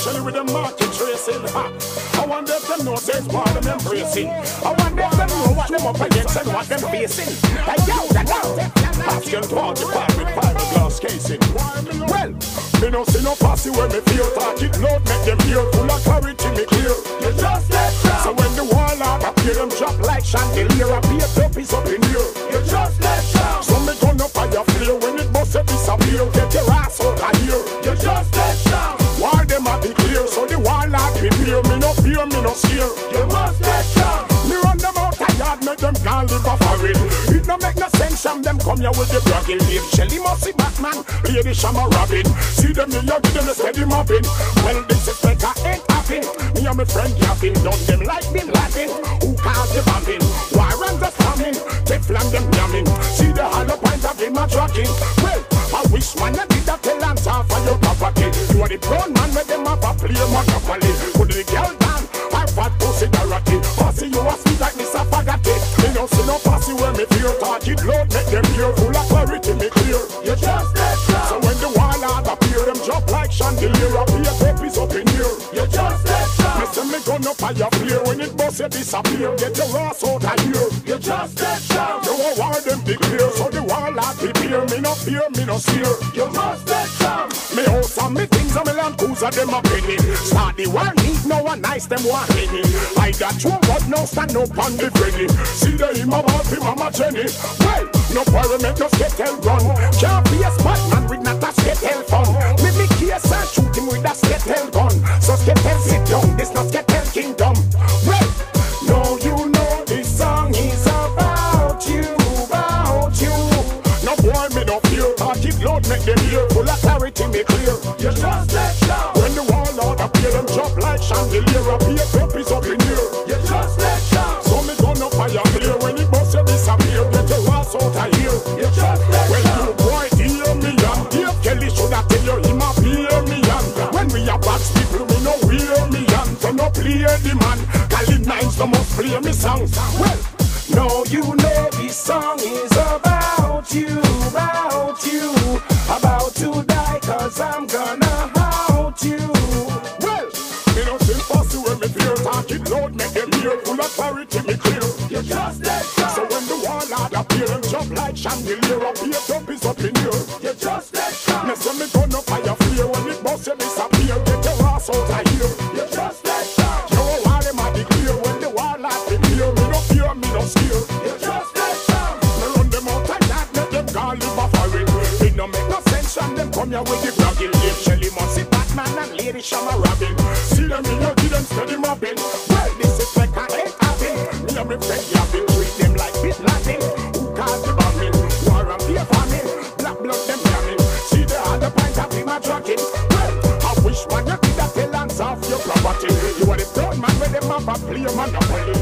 Shelly with the market tracing. I want them to know says what them embracing. I want them to know what them up against and what them facing. Like yo, Pascal 45 with fiberglass casing. Well, me no see no posse when me feel talk it loud, make them hear full of clarity, me clear. You just let down. So when the wall out appear, them drop like chandelier. Appear puppies up in here. You just let down. So me gun up on your flare when it bust it disappear. Get your ass out of here. You just let down. Why them a be clear? So the wall out prepare. Me no fear, me no scare. You must let down. Me run them out of yard, make them can't live a foreign. It no make no sense from them come here with the bragging. Dave Shelly must see Batman, Lady Shama Robin. See them me, you give them a steady mopping. Well, this is like I ain't happy. Me and my friend yapping, done them like Bin Laden. Who caused the bombing? Warrants are coming, Teflon them yamming. See the hollow point of him a tracking. Well, I wish man you did that tell answer for your property. You are the brown man where them have a play monopoly. Put the girl down, I fat pussy dirty. Pussy you a sweet like Mr. Spaghetti. Me no see no pussy where me fear. Talk it loud, make them hear. Full of clarity, me clear. You just let down. So when the wall out appear, them drop like chandelier. Appear puppies up in here. You just let down. Me say me gun up on your flare. When it bust you disappear. Get your ass out of here. You just let down. You a war them declare. So the wall out prepare. Me no fear, me no steer. You must let down. Me house and me things and me land cruiser them a penny. Start the war neat, no one nice them want any. I got two but no stand up on the ready. See the him about him mama Jenny. Well, no pyramid just get hell run. Can't be a smart man with not a skettle fun. Me case and shoot him with a skettle gun. So skettle sit down, this not skettle kingdom. Well, no you know this song is about you, about you. No boy me no fear, talk it loud make them hear. Full of clarity me clear. You just let down. When the wall out appear them drop like chandelier. Appear puppies up in here. You just let down. So me gun up fire clear. When it bust you disappear. Get your ass out of here. You just let down. When you boy hear me and Dave Kelly should have tell you him a hear me and when we a box people we no hear me and so no play the man. Call it nines no must play me songs. Well, no you know this song is about you, about you. About to die cause I'm gonna out you. Well, me no see fussy when me fear. Talk it loud make them hear. Full of clarity me clear. You just let go. So when the wall out appear and jump like chandelier. Appear puppies up in here. You just let go. Me say me gun up fire flare. When it bust you disappear. Get your ass out of here. You just let go. You know why them a declare. When the wall out appear. Me no fear, me no scare. You just let go. Me run them out like that. Make them gone live a foreign. It no make no sense and them come here with the bragging. Dave Shelly must see Batman and Lady Shama Robin. See them in your give them steady mopping. Well, this is like I ain't having. Me and my friend yapping. Treat them like Bin Laden. Who caused the bombing? War and fear farming. Black blood them yamming. See the other point of him a tracking. Well, I wish man you did that tell hands off your property. You are the brown man where them have a play monopoly.